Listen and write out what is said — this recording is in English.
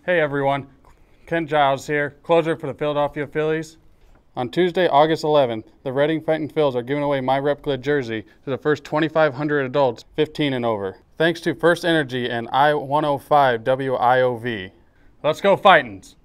Hey everyone, Ken Giles here, closer for the Philadelphia Phillies. On Tuesday, August 11th, the Reading Fightin Phils are giving away my Replica jersey to the first 2,500 adults 15 and over. Thanks to First Energy and I-105 WIOV. Let's go Fightins!